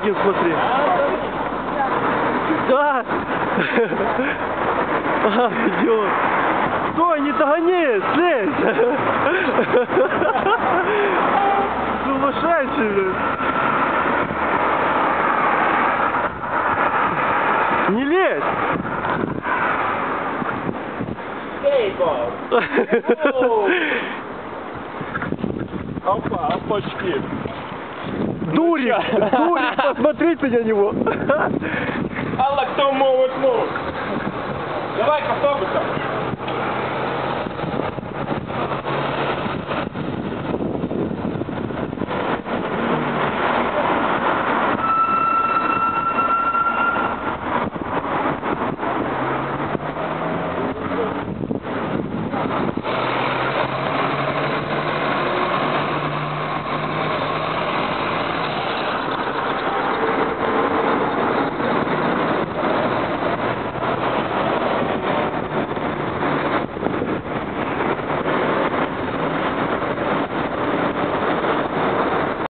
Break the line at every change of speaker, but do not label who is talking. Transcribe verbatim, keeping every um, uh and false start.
прикинь, смотри. Да. Ага, идет. Стой, не догони, слезь. Сумасшедший, блин. Не лезь.
Опа, опачки.
Дурик, дурик, посмотрите на него.
Алла, кто мовит мов. Давай, повтор.